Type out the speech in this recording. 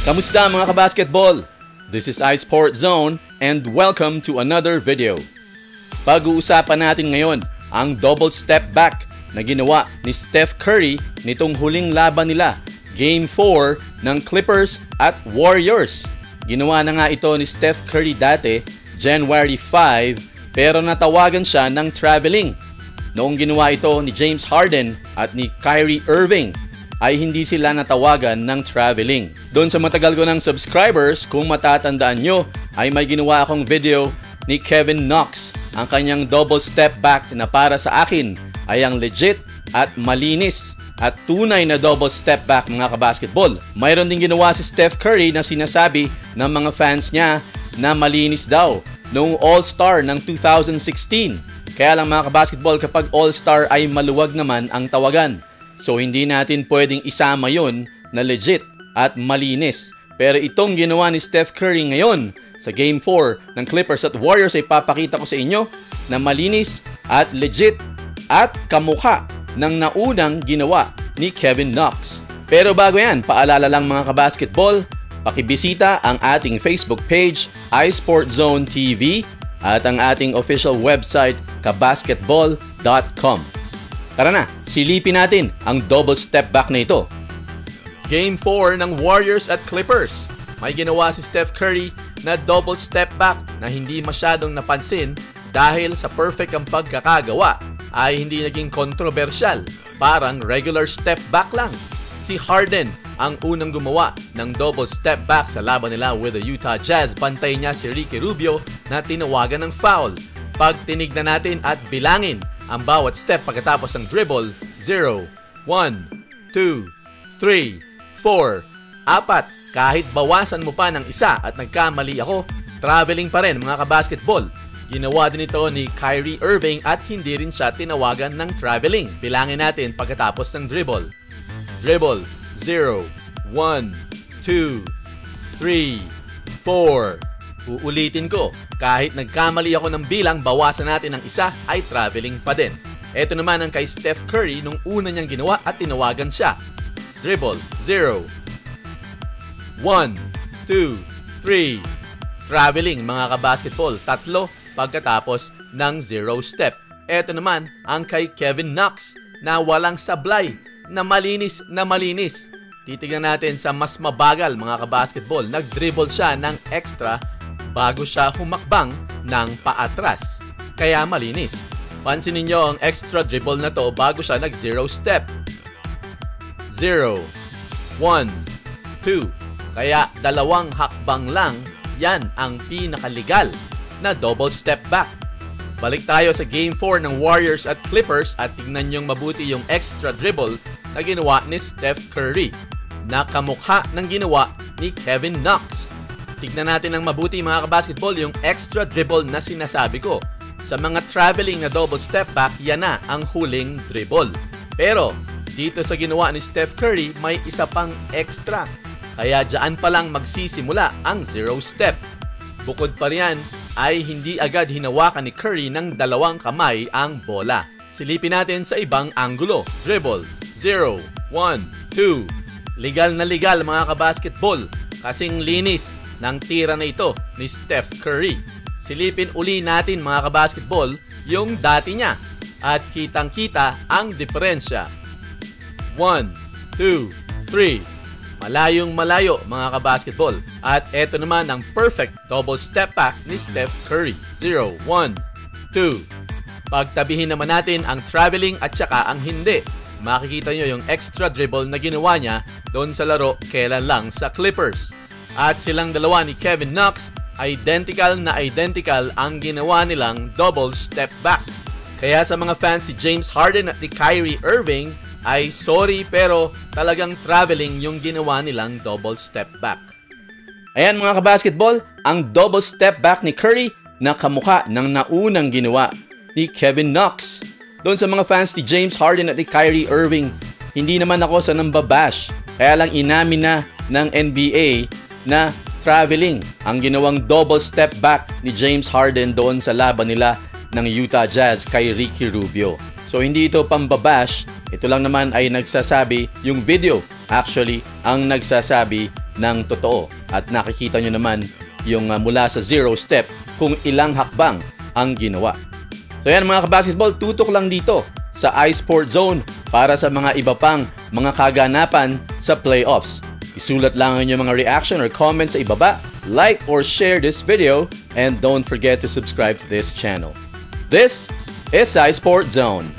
Kamusta mga kabasketball? This is iSportZone and welcome to another video. Pag-uusapan natin ngayon ang double step back na ginawa ni Steph Curry nitong huling laban nila, Game 4 ng Clippers at Warriors. Ginawa na nga ito ni Steph Curry dati, January 5, pero natawagan siya ng traveling. Noong ginawa ito ni James Harden at ni Kyrie Irving, ay hindi sila natawagan ng traveling. Doon sa matagal ko ng subscribers, kung matatandaan nyo, ay may ginawa akong video ni Kevin Knox. Ang kanyang double step back na para sa akin ay ang legit at malinis at tunay na double step back mga kabasketball. Mayroon din ginawa si Steph Curry na sinasabi ng mga fans niya na malinis daw noong All-Star ng 2016. Kaya lang mga kabasketball, kapag All-Star ay maluwag naman ang tawagan. So hindi natin pwedeng isama yon na legit at malinis. Pero itong ginawa ni Steph Curry ngayon sa Game 4 ng Clippers at Warriors ay papakita ko sa inyo na malinis at legit at kamukha ng naunang ginawa ni Kevin Knox. Pero bago yan, paalala lang mga kabasketball, pakibisita ang ating Facebook page, iSportZone TV, at ang ating official website, kabasketball.com. Tara na, silipin natin ang double step back na ito. Game 4 ng Warriors at Clippers. May ginawa si Steph Curry na double step back na hindi masyadong napansin dahil sa perfect ang pagkakagawa ay hindi naging kontrobersyal. Parang regular step back lang. Si Harden ang unang gumawa ng double step back sa laban nila with the Utah Jazz. Bantay niya si Ricky Rubio na tinawagan ng foul. Pag tinignan natin at bilangin ang bawat step pagkatapos ng dribble, 0, 1, 2, 3, 4, 4. Kahit bawasan mo pa ng isa at nagkamali ako, traveling pa rin mga kabasketball. Ginawa din ito ni Kyrie Irving at hindi rin siya tinawagan ng traveling. Bilangin natin pagkatapos ng dribble. Dribble, 0, 1, 2, 3, 4. Uulitin ko, kahit nagkamali ako ng bilang, bawasan natin ng isa, ay traveling pa din. Ito naman ang kay Steph Curry nung una niyang ginawa at tinawagan siya. Dribble, 0, 1, 2, 3. Traveling mga kabasketball, 3 pagkatapos ng 0 step. Ito naman ang kay Kevin Knox na walang sablay, na malinis na malinis. Titignan natin sa mas mabagal mga kabasketball. Nag-dribble siya ng extra bago siya humakbang ng paatras. Kaya malinis. Pansinin nyo ang extra dribble na to bago siya nag-0 step. 0, 1, 2. Kaya 2 hakbang lang, yan ang pinakalegal na double step back. Balik tayo sa Game 4 ng Warriors at Clippers at tingnan nyong mabuti yung extra dribble na ginawa ni Steph Curry na kamukha ng ginawa ni Kevin Knox. Tignan natin ng mabuti mga kabasketball yung extra dribble na sinasabi ko. Sa mga traveling na double step back, yan na ang huling dribble. Pero dito sa ginawa ni Steph Curry, may isa pang extra. Kaya dyan pa lang magsisimula ang 0 step. Bukod pa riyan ay hindi agad hinawakan ni Curry ng 2 kamay ang bola. Silipin natin sa ibang anggulo. Dribble, 0, 1, 2. Legal na legal mga kabasketball. Kasing linis ng tira na ito ni Steph Curry. Silipin uli natin mga kabasketball yung dati niya at kitang-kita ang diferensya. 1, 2, 3. Malayong malayo mga kabasketball. At eto naman ang perfect double step back ni Steph Curry. 0, 1, 2. Pagtabihin naman natin ang traveling at saka ang hindi. Makikita nyo yung extra dribble na ginawa niya doon sa laro kailan lang sa Clippers. At silang dalawa ni Kevin Knox, identical na identical ang ginawa nilang double step back. Kaya sa mga fans si James Harden at ni Kyrie Irving, ay sorry pero talagang traveling yung ginawa nilang double step back. Ayan mga kabasketball, ang double step back ni Curry na kamukha ng naunang ginawa ni Kevin Knox. Doon sa mga fans ni James Harden at ni Kyrie Irving, hindi naman ako sa nambabash. Kaya lang inamin na ng NBA na traveling ang ginawang double step back ni James Harden doon sa laban nila ng Utah Jazz kay Ricky Rubio. So hindi ito pambabash, ito lang naman ay nagsasabi, yung video actually ang nagsasabi ng totoo. At nakikita nyo naman yung mula sa 0 step kung ilang hakbang ang ginawa. So yan mga kabasketball, tutok lang dito sa iSportZone para sa mga iba pang mga kaganapan sa playoffs. Isulat lang ang inyong mga reaction or comments sa ibaba, like or share this video, and don't forget to subscribe to this channel. This is iSportZone.